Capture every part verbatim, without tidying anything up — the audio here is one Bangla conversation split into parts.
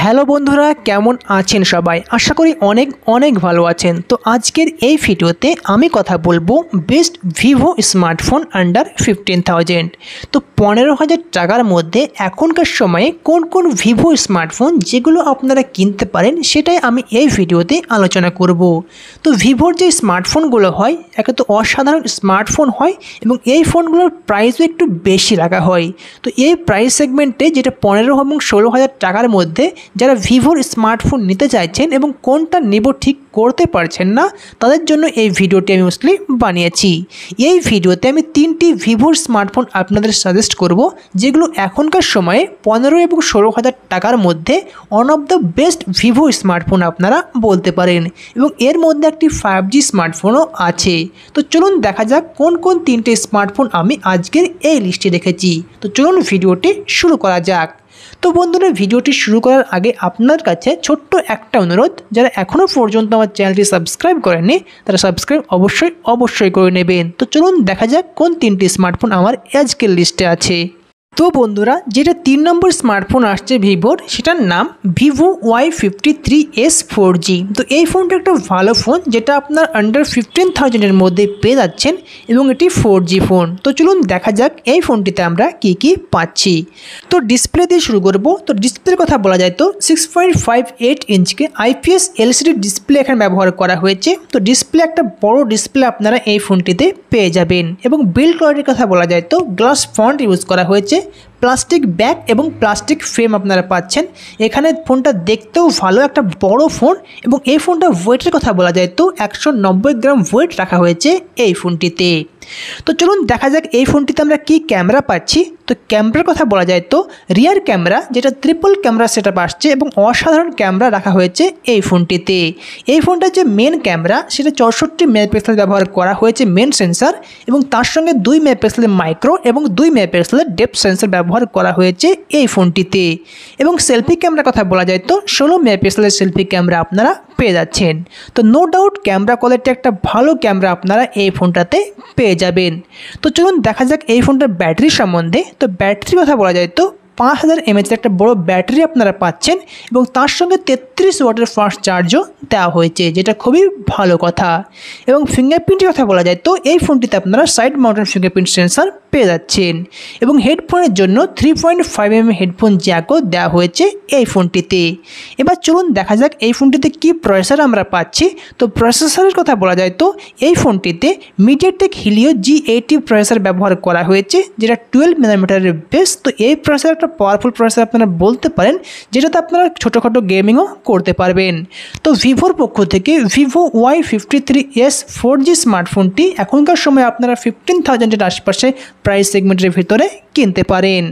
হ্যালো বন্ধুরা, কেমন আছেন সবাই? আশা করি অনেক অনেক ভালো আছেন। তো আজকের এই ভিডিওতে আমি কথা বলবো best Vivo smartphone under fifteen thousand. তো পনেরো হাজার টাকার মধ্যে এখনকার সময়ে কোন কোন ভিভো স্মার্টফোন যেগুলো আপনারা কিনতে পারেন সেটাই আমি এই ভিডিওতে আলোচনা করব। তো ভিভোর যে স্মার্টফোনগুলো হয় একে তো অসাধারণ স্মার্টফোন হয় এবং এই ফোনগুলোর প্রাইসও একটু বেশি রাখা হয়। তো এই প্রাইস সেগমেন্টে যেটা পনেরো এবং ষোলো হাজার টাকার মধ্যে যারা ভিভোর স্মার্টফোন নিতে চাইছেন এবং কোনটা নেব ঠিক করতে পারছেন না তাদের জন্য এই ভিডিওটি আমি মোস্টলি বানিয়েছি। এই ভিডিওতে আমি তিনটি ভিভোর স্মার্টফোন আপনাদের সাজেস্ট করব যেগুলো এখনকার সময়ে পনেরো এবং ষোলো হাজার টাকার মধ্যে one of the best Vivo smartphone আপনারা বলতে পারেন এবং এর মধ্যে একটি ফাইভ জি স্মার্টফোনও আছে। তো চলুন দেখা যাক কোন কোন তিনটে স্মার্টফোন আমি আজকের এই লিস্টে রেখেছি। তো চলুন ভিডিওটি শুরু করা যাক। তো বন্ধুরা, ভিডিওটি শুরু করার আগে আপনার কাছে ছোট্ট একটা অনুরোধ, যারা এখনও পর্যন্ত আমার চ্যানেলটি সাবস্ক্রাইব করেননি তারা সাবস্ক্রাইব অবশ্যই অবশ্যই করে নেবেন। তো চলুন দেখা যাক কোন তিনটি স্মার্টফোন আমার আজকের লিস্টে আছে। তো বন্ধুরা, যেটা তিন নম্বর স্মার্টফোন আসছে ভিভোর, সেটার নাম Vivo Y fifty three S four G. তো এই ফোনটা একটা ভালো ফোন যেটা আপনার আন্ডার ফিফটিন থাউজেন্ডের মধ্যে পেয়ে যাচ্ছেন এবং এটি ফোর জি ফোন। তো চলুন দেখা যাক এই ফোনটিতে আমরা কী কী পাচ্ছি। তো ডিসপ্লে দিয়ে শুরু করব। তো ডিসপ্লের কথা বলা যায় তো সিক্স পয়েন্ট ফাইভ এইট ইঞ্চকে আইপিএস এলসিডি ডিসপ্লে এখানে ব্যবহার করা হয়েছে। তো ডিসপ্লে একটা বড় ডিসপ্লে আপনারা এই ফোনটিতে পেয়ে যাবেন এবং বিল্ড কোয়ালিটির কথা বলা যায় তো গ্লাস ফন্ট ইউজ করা হয়েছে, প্লাস্টিক ব্যাক এবং প্লাস্টিক ফ্রেম আপনারা পাচ্ছেন। এখানে ফোনটা দেখতেও ভালো, একটা বড় ফোন এবং এই ফোনটা ওয়েটের কথা বলা যায় তো একশো নব্বই গ্রাম ওয়েট রাখা হয়েছে এই ফোনটিতে। তো চলুন দেখা যাক এই ফোনটিতে আমরা কি ক্যামেরা পাচ্ছি। তো ক্যামেরার কথা বলা যায় তো রিয়ার ক্যামেরা যেটা ট্রিপল ক্যামেরা সেটআপ আসছে এবং অসাধারণ ক্যামেরা রাখা হয়েছে এই ফোনটিতে। এই ফোনটার যে মেন ক্যামেরা সেটা চৌষট্টি মেগাপিক্সেল ব্যবহার করা হয়েছে মেন সেন্সার এবং তার সঙ্গে দুই মেগাপিক্সেলের মাইক্রো এবং দুই মেগাপিক্সেলের ডেপথ সেন্সার ব্যবহার করা হয়েছে এই ফোনটিতে। এবং সেলফি ক্যামেরার কথা বলা যায় তো ষোলো মেগাপিক্সেলের সেলফি ক্যামেরা আপনারা পেয়ে যাচ্ছেন। তো নো ডাউট ক্যামেরা কোয়ালিটি একটা ভালো ক্যামেরা আপনারা এই ফোনটাতে পেয়ে যাবেন। তো চলুন দেখা যাক এই ফোনটার ব্যাটারি সম্বন্ধে। তো ব্যাটারির কথা বলা যায় তো পাঁচ হাজার এমএচের একটা বড় ব্যাটারি আপনারা পাচ্ছেন এবং তার সঙ্গে তেত্রিশ ওয়াটের ফাস্ট চার্জও দেওয়া হয়েছে, যেটা খুবই ভালো কথা। এবং ফিঙ্গারপ্রিন্টের কথা বলা যায় তো এই ফোনটিতে আপনারা সাইড মাউন্টেড ফিঙ্গারপ্রিন্ট সেন্সার পেয়ে যাচ্ছেন এবং হেডফোনের জন্য three point five M M headphone জ্যাকও দেওয়া হয়েছে এই ফোনটিতে। এবার চলুন দেখা যাক এই ফোনটিতে কী প্রসেসর আমরা পাচ্ছি। তো প্রসেসরের কথা বলা যায় তো এই ফোনটিতে MediaTek Helio G eighty processor ব্যবহার করা হয়েছে যেটা টুয়েলভ নানোমিটারের বেস। তো এই প্রসেসর একটা পাওয়ারফুল প্রসেসর আপনারা বলতে পারেন, যেটাতে আপনারা ছোটোখাটো গেমিংও করতে পারবেন। তো ভিভোর পক্ষ থেকে Vivo Y fifty three S four G স্মার্টফোনটি এখনকার সময় আপনারা ফিফটিন থাউজেন্ডের আশপাশে প্রাইস সেগমেন্টের ভিতরে কিনতে পারেন।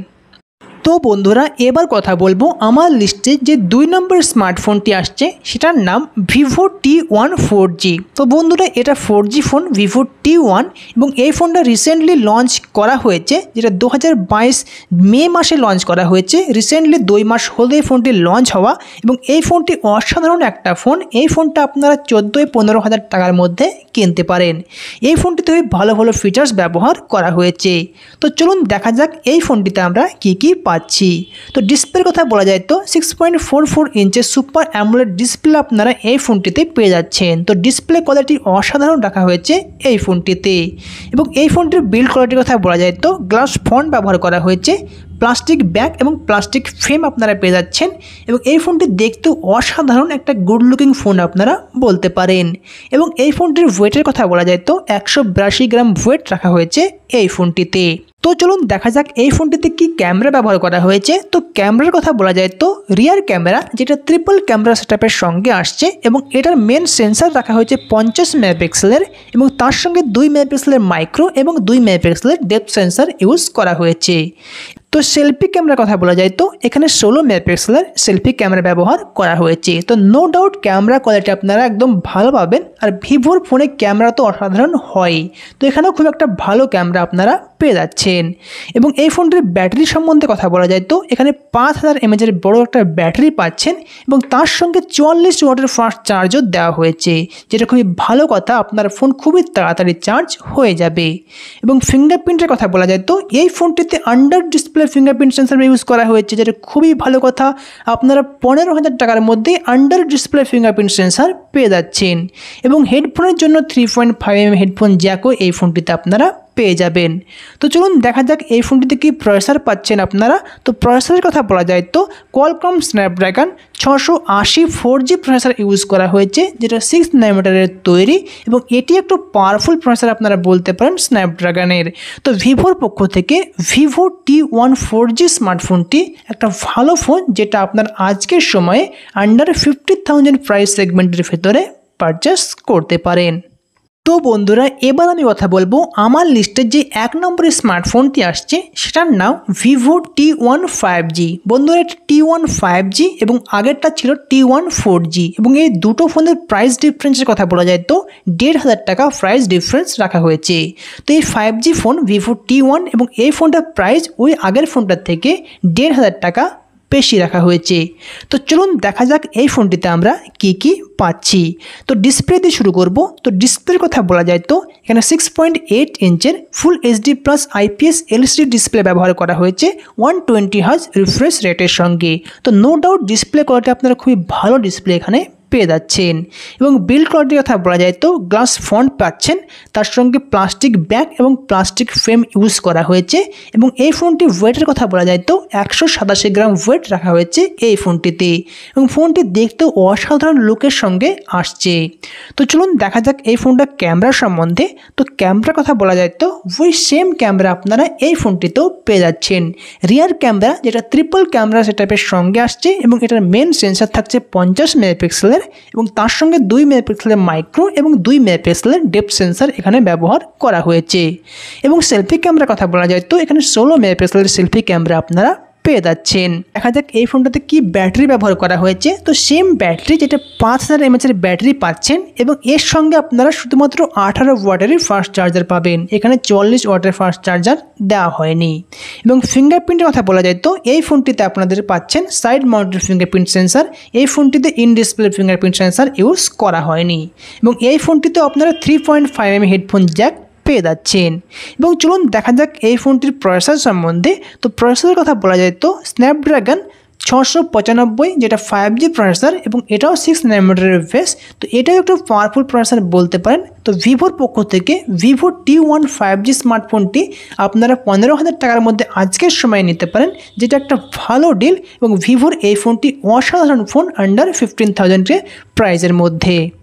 তো বন্ধুরা, এবার কথা বলবো আমার লিস্টে যে দুই নম্বর স্মার্টফোনটি আসছে সেটার নাম Vivo T one four G. তো বন্ধুরা, এটা four G phone Vivo T one এবং এই ফোনটা রিসেন্টলি লঞ্চ করা হয়েছে, যেটা দু হাজার বাইশ মে মাসে লঞ্চ করা হয়েছে। রিসেন্টলি দুই মাস হলো এই ফোনটি লঞ্চ হওয়া এবং এই ফোনটি অসাধারণ একটা ফোন। এই ফোনটা আপনারা চোদ্দোই পনেরো হাজার টাকার মধ্যে কিনতে পারেন। এই ফোনটিতে ভালো ভালো ফিচার্স ব্যবহার করা হয়েছে। তো চলুন দেখা যাক এই ফোনটিতে আমরা কী কী পাচ্ছি। তো ডিসপ্লের কথা বলা যায় তো সিক্স পয়েন্ট ফোর ফোর ইঞ্চের সুপার অ্যামোলেড ডিসপ্লে আপনারা এই ফোনটিতে পেয়ে যাচ্ছেন। তো ডিসপ্লে কোয়ালিটি অসাধারণ রাখা হয়েছে এই ফোনটিতে এবং এই ফোনটির বিল্ড কোয়ালিটির কথা বলা যায় তো গ্লাস ফন্ট ব্যবহার করা হয়েছে, প্লাস্টিক ব্যাক এবং প্লাস্টিক ফ্রেম আপনারা পেয়ে যাচ্ছেন এবং এই ফোনটি দেখতেও অসাধারণ একটা গুড লুকিং ফোন আপনারা বলতে পারেন। এবং এই ফোনটির ওয়েটের কথা বলা যায় তো একশো বিরাশি গ্রাম ওয়েট রাখা হয়েছে এই ফোনটিতে। তো চলুন দেখা যাক এই ফোনটিতে কি ক্যামেরা ব্যবহার করা হয়েছে। তো ক্যামেরার কথা বলা যায় তো রিয়ার ক্যামেরা যেটা ট্রিপল ক্যামেরা সেটআপের সঙ্গে আসছে এবং এটার মেন সেন্সার রাখা হয়েছে পঞ্চাশ মেগাপিক্সেলের এবং তার সঙ্গে দুই মেগাপিক্সেলের মাইক্রো এবং দুই মেগাপিক্সেলের ডেপথ সেন্সার ইউজ করা হয়েছে। তো সেলফি ক্যামেরার কথা বলা যায় তো এখানে ষোলো মেগাপিক্সেলের সেলফি ক্যামেরা ব্যবহার করা হয়েছে। তো নো ডাউট ক্যামেরা কোয়ালিটি আপনারা একদম ভালো পাবেন আর ভিভোর ফোনে ক্যামেরা তো অসাধারণ হয়। তো এখানেও খুব একটা ভালো ক্যামেরা আপনারা পেয়ে যাচ্ছেন এবং এই ফোনটির ব্যাটারি সম্বন্ধে কথা বলা যায় তো এখানে পাঁচ হাজার এমএচের বড় একটা ব্যাটারি পাচ্ছেন এবং তার সঙ্গে চুয়াল্লিশ ওয়াটের ফাস্ট চার্জও দেওয়া হয়েছে, যেটা খুবই ভালো কথা। আপনার ফোন খুবই তাড়াতাড়ি চার্জ হয়ে যাবে। এবং ফিঙ্গারপ্রিন্টের কথা বলা যায় তো এই ফোনটিতে under display display fingerprint sensor use করা হয়েছে, যেটা খুবই ভালো কথা। আপনারা পনেরো হাজার টাকার মধ্যে আন্ডার ডিসপ্লে ফিঙ্গারপ্রিন্ট সেন্সর পেয়ে যাচ্ছেন। এবং হেডফোনের জন্য three point five M headphone জ্যাকও এই ফোনটিতে আপনারা পেয়ে যাবেন। তো চলুন দেখা যাক এই ফোনটিতে কি প্রসেসর পাচ্ছেন আপনারা। তো প্রসেসরের কথা বলা যায় তো কোয়ালকম স্ন্যাপড্রাগন ছশো আশি ফোর জি প্রসেসর ইউজ করা হয়েছে, যেটা সিক্স নাইনোমিটারের তৈরি এবং এটি একটু পাওয়ারফুল প্রসেসর আপনারা বলতে পারেন স্ন্যাপড্রাগনের। তো ভিভোর পক্ষ থেকে Vivo T one four G স্মার্টফোনটি একটা ভালো ফোন, যেটা আপনার আজকের সময়ে আন্ডার ফিফটি থাউজেন্ড প্রাইস সেগমেন্টের ভেতরে পারচেস করতে পারেন। তো বন্ধুরা, এবার আমি কথা বলবো আমার লিস্টের যে এক নম্বরের স্মার্টফোনটি আসছে সেটার নাম Vivo T one five G. বন্ধুরা, এটা টি ওয়ান ফাইভ জি এবং আগেরটা ছিল টি ওয়ান ফোর জি এবং এই দুটো ফোনের প্রাইস ডিফারেন্সের কথা বলা যায় তো দেড় হাজার টাকা প্রাইস ডিফারেন্স রাখা হয়েছে। তো এই five G phone Vivo T one এবং এই ফোনটার প্রাইস ওই আগের ফোনটার থেকে দেড় হাজার টাকা বেশি রাখা হয়েছে। তো চলুন দেখা যাক এই ফোনটিতে আমরা কি কি পাচ্ছি। তো ডিসপ্লে দিয়ে শুরু করব। তো ডিসপ্লের কথা বলা যায় তো এখানে সিক্স পয়েন্ট এইট ইঞ্চের full HD plus IPS LCD display ব্যবহার করা হয়েছে ওয়ান টোয়েন্টি হার্জ রিফ্রেশ রেটের সঙ্গে। তো নো ডাউট ডিসপ্লে কোয়ালিটি আপনারা খুবই ভালো ডিসপ্লে এখানে পেয়ে যাচ্ছেন। এবং বিল্ড কোয়ালিটির কথা বলা যায় তো গ্লাস ফন্ট পাচ্ছেন, তার সঙ্গে প্লাস্টিক ব্যাক এবং প্লাস্টিক ফ্রেম ইউজ করা হয়েছে। এবং এই ফোনটি ওয়েটের কথা বলা যায় তো একশো সাতাশি গ্রাম ওয়েট রাখা হয়েছে এই ফোনটিতে এবং ফোনটি দেখতে অসাধারণ লুকের সঙ্গে আসছে। তো চলুন দেখা যাক এই ফোনটা ক্যামেরা সম্বন্ধে। তো ক্যামেরার কথা বলা যায় তো ওই সেম ক্যামেরা আপনারা এই ফোনটিতেও পেয়ে যাচ্ছেন। রিয়ার ক্যামেরা যেটা ট্রিপল ক্যামেরা সেটআপের সঙ্গে আসছে এবং এটার মেন সেন্সার থাকছে পঞ্চাশ মেগাপিক্সেলের এবং তার সঙ্গে দুই মেগাপিক্সেলের মাইক্রো এবং দুই মেগাপিক্সেলের ডেপথ সেন্সর এখানে ব্যবহার করা হয়েছে। এবং সেলফি ক্যামেরার কথা বলা যায় তো এখানে ষোলো মেগাপিক্সেলের সেলফি ক্যামেরা আপনারা পেয়ে যাচ্ছেন। দেখা যাক এই ফোনটাতে কি ব্যাটারি ব্যবহার করা হয়েছে। তো সেম ব্যাটারি যেটা পাঁচ হাজার এমএচের ব্যাটারি পাচ্ছেন এবং এর সঙ্গে আপনারা শুধুমাত্র আঠারো ওয়াটের ফাস্ট চার্জার পাবেন, এখানে চল্লিশ ওয়াটের ফাস্ট চার্জার দেওয়া হয়নি। এবং ফিঙ্গারপ্রিন্টের কথা বলা যায় তো এই ফোনটিতে আপনাদের পাচ্ছেন সাইড মাউন্টেড ফিঙ্গারপ্রিন্ট সেন্সার। এই ফোনটিতে in display fingerprint sensor use করা হয়নি এবং এই ফোনটিতে আপনারা three point five M headphone jack পেয়ে যাচ্ছেন। এবং চলুন দেখা যাক এই ফোনটির প্রসেসর সম্বন্ধে। তো প্রসেসরের কথা বলা যায় তো স্ন্যাপড্রাগন ছশো পঁচানব্বই যেটা ফাইভ জি প্রসেসর এবং এটাও সিক্স নাইনোমিটারের বেস। তো এটাও একটু পাওয়ারফুল প্রসেসর বলতে পারেন। তো ভিভোর পক্ষ থেকে Vivo T one five G স্মার্টফোনটি আপনারা পনেরো হাজার টাকার মধ্যে আজকের সময় নিতে পারেন, যেটা একটা ভালো ডিল। এবং ভিভোর এই ফোনটি অসাধারণ ফোন আন্ডার ফিফটিন থাউজেন্ডের প্রাইজের মধ্যে।